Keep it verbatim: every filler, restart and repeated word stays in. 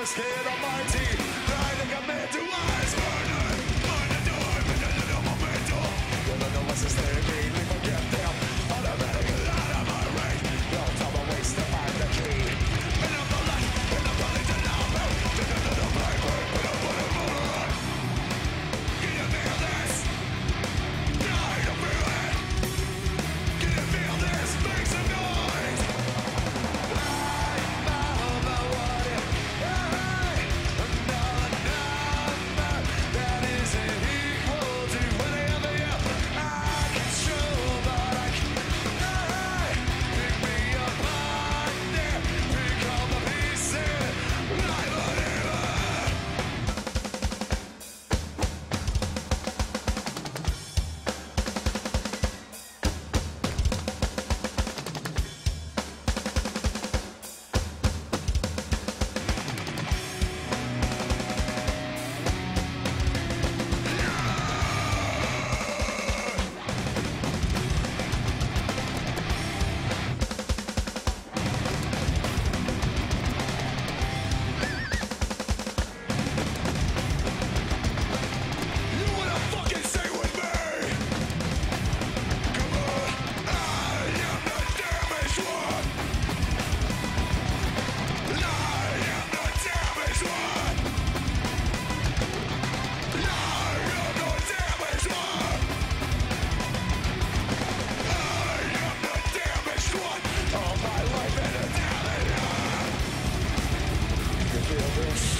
scared of mighty, riding a man to eyes burning, on the door, and the little momentum. You don't know what's the state, we forget them. Automatic out of my range, no time to waste to find the key. And I'm the light, and I'm running to now, man. Just a little black bird, but I'm putting more on. Can you feel this? I can feel it. Can you feel this? Make some noise. Feel this.